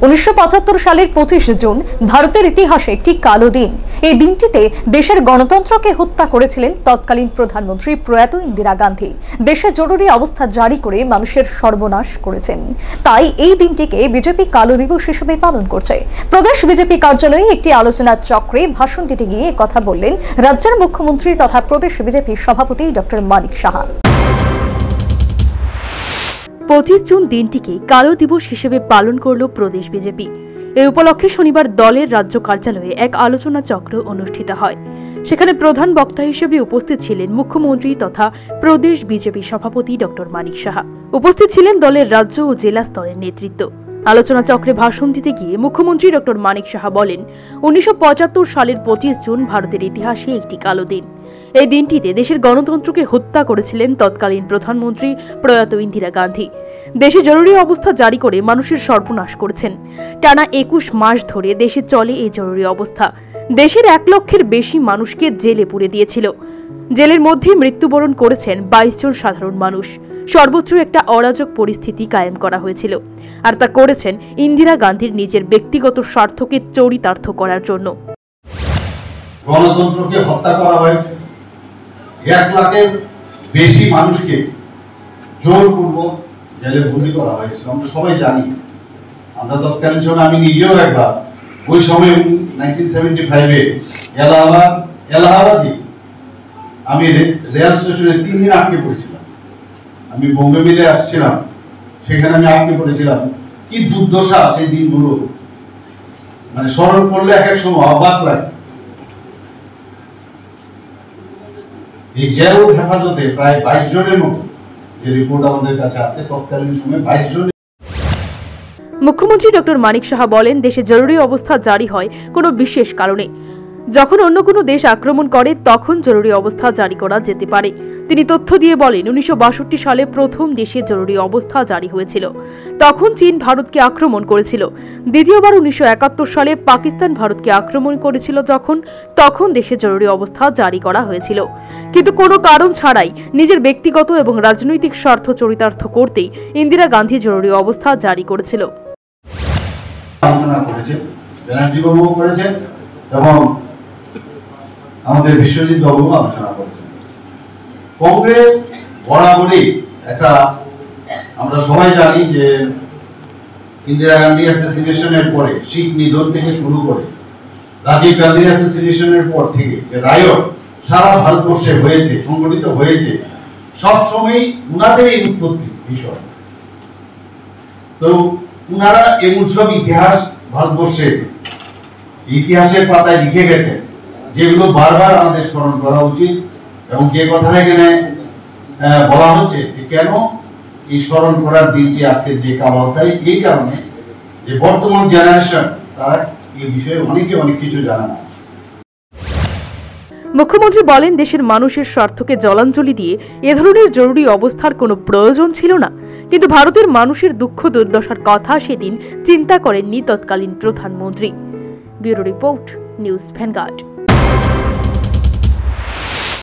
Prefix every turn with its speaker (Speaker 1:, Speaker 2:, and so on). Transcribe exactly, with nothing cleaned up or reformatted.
Speaker 1: উনিশশো পঁচাত্তর সালের পঁচিশ জুন ভারতের ইতিহাসে একটি কালো দিন। এই দিনটিতে দেশের গণতন্ত্রকে হত্যা করেছিলেন তৎকালীন প্রধানমন্ত্রী প্রয়াত ইন্দিরা গান্ধী। দেশে জরুরি অবস্থা জারি করে মানুষের সর্বনাশ করেছেন। তাই এই দিনটিকে বিজেপি কালো দিবস হিসেবে পালন করছে। প্রদেশ বিজেপি কার্যালয়ে একটি আলোচনা চক্রে ভাষণ দিতে গিয়ে কথা বললেন রাজ্যের মুখ্যমন্ত্রী তথা প্রদেশ বিজেপি সভাপতি ডক্টর মানিক সাহা।
Speaker 2: পঁচিশ জুন দিনটিকে কালো দিবস হিসেবে পালন করল প্রদেশ বিজেপি। এই উপলক্ষে শনিবার দলের রাজ্য কার্যালয়ে এক আলোচনা চক্র অনুষ্ঠিত হয়। সেখানে প্রধান বক্তা হিসেবে উপস্থিত ছিলেন মুখ্যমন্ত্রী তথা প্রদেশ বিজেপি সভাপতি ডক্টর মানিক সাহা। উপস্থিত ছিলেন দলের রাজ্য ও জেলা স্তরের নেতৃত্ব। আলোচনা চক্রে ভাষণ দিতে গিয়ে মুখ্যমন্ত্রী ডক্টর মানিক সাহা বলেন, উনিশশো পঁচাত্তর সালের পঁচিশ জুন ভারতের ইতিহাসে একটি কালো দিন। এই দিনটিতে দেশের গণতন্ত্রকে হত্যা করেছিলেন তৎকালীন প্রধানমন্ত্রী প্রয়াত ইন্দিরা গান্ধী। দেশে জরুরি অবস্থা জারি করে মানুষের সর্বনাশ করেছেন। টানা একুশ মাস ধরে দেশে চলে এই জরুরি অবস্থা। দেশের এক লক্ষের বেশি মানুষকে জেলে পুরে দিয়েছিল। জেলের মধ্যে মৃত্যুবরণ করেছেন বাইশ জন সাধারণ মানুষ। সর্বত্র একটা অরাজক পরিস্থিতি কায়েম করা হয়েছিল, আর তা করেছেন ইন্দিরা গান্ধীর নিজের ব্যক্তিগত স্বার্থকে চরিতার্থ করার জন্য।
Speaker 3: গণতন্ত্রকে হত্যা করা হয়েছে, এক লাখের বেশি মানুষকে জোরপূর্বক জেলে বন্দী করা হয়েছিল। আমরা সবাই জানি, আমরা তৎকালীন সময় আমি নিজেও একবার ওই সময় নাইনটিন সেভেন্টি ফাইভে এলাহাবাদ এলাহাবাদে আমি রেল স্টেশনে তিন দিন আটকে পড়েছিলাম। আমি বোম্বে মিলে আসছিলাম, সেখানে আমি আটকে পড়েছিলাম। কি দুর্দশা সেই দিনগুলো, মানে স্মরণ করলে এক এক সময় অবাক লাগে। এই জেল হেফাজতে প্রায় বাইশ জনের মতো, যে রিপোর্ট আমাদের কাছে আছে, তৎকালীন সময় বাইশ জন।
Speaker 2: মুখ্যমন্ত্রী ডক্টর মানিক সাহা বলেন, দেশে জরুরি অবস্থা জারি হয় কোনো বিশেষ কারণে। যখন অন্য কোনো দেশ আক্রমণ করে তখন জরুরি অবস্থা জারি করা যেতে পারে। তিনি তথ্য দিয়ে বলেন, উনিশশো বাষট্টি সালে প্রথম দেশে জরুরি অবস্থা জারি হয়েছিল। তখন চীন ভারতকে আক্রমণ করেছিল। দ্বিতীয়বার উনিশশো একাত্তর সালে পাকিস্তান ভারতকে আক্রমণ করেছিল, যখন তখন দেশে জরুরি অবস্থা জারি করা হয়েছিল। কিন্তু কোনো কারণ ছাড়াই নিজের ব্যক্তিগত এবং রাজনৈতিক স্বার্থ চরিতার্থ করতেই ইন্দিরা গান্ধী জরুরি অবস্থা জারি করেছিল।
Speaker 3: আলোচনা করেছেন, ব্যানার্জি বাবুও করেছেন এবং আমাদের বিশ্বজিৎ বাবুও আলোচনা করেছেন। কংগ্রেস বরাবরই একটা, আমরা সবাই জানি যে ইন্দিরা গান্ধী অ্যাসোসিয়েশনের পরে, শিখ নিধন থেকে শুরু করে রাজীব গান্ধীর অ্যাসোসিয়েশনের পর থেকে যে রায়ট সারা ভারতবর্ষে হয়েছে, সংগঠিত হয়েছে, সবসময়ই উনাদের এই উৎপত্তি বিষয়। তো উনারা এমন সব ইতিহাস ভারতবর্ষের ইতিহাসের পাতায় লিখে গেছেন, যেগুলো বারবার আমাদের স্মরণ করা উচিত। এবং যে কথাটা এখানে বলা হচ্ছে যে কেন এই স্মরণ করার দিনটি আজকের যে কালো অধ্যায়, এই কারণে যে বর্তমান জেনারেশন তারা এই বিষয়ে অনেকে অনেক কিছু জানে না।
Speaker 2: মুখ্যমন্ত্রী বলেন, দেশের মানুষের স্বার্থকে জলাঞ্জলি দিয়ে এ ধরনের জরুরি অবস্থার কোনো প্রয়োজন ছিল না। কিন্তু ভারতের মানুষের দুঃখ দুর্দশার কথা সেদিন চিন্তা করেননি তৎকালীন প্রধানমন্ত্রী। Bureau report, news vanguard.